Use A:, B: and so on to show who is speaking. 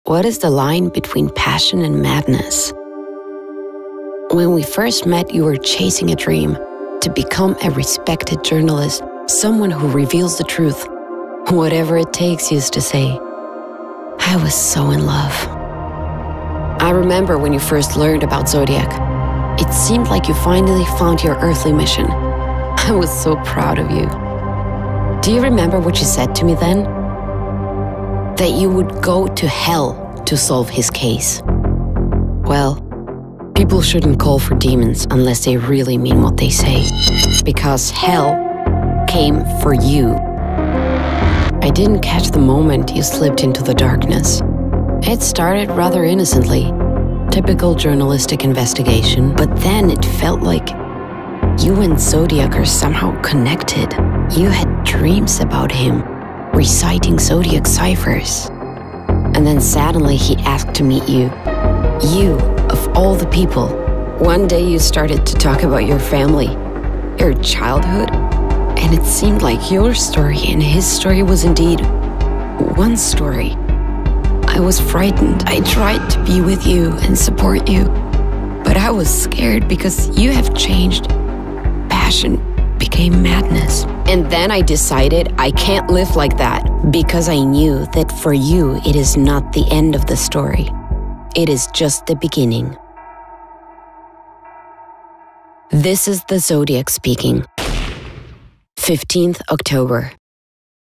A: What is the line between passion and madness? When we first met, you were chasing a dream to become a respected journalist, someone who reveals the truth, whatever it takes, you used to say. I was so in love. I remember when you first learned about Zodiac. It seemed like you finally found your earthly mission. I was so proud of you. Do you remember what you said to me then? That you would go to hell to solve his case. Well, people shouldn't call for demons unless they really mean what they say. Because hell came for you. I didn't catch the moment you slipped into the darkness. It started rather innocently. Typical journalistic investigation, but then it felt like you and Zodiac are somehow connected. You had dreams about him, reciting Zodiac ciphers. And then suddenly he asked to meet you. You, of all the people. One day you started to talk about your family, your childhood, and it seemed like your story and his story was indeed one story. I was frightened. I tried to be with you and support you, but I was scared because you have changed. Passion became madness. And then I decided I can't live like that because I knew that for you it is not the end of the story. It is just the beginning. This is the Zodiac Speaking. 15th October.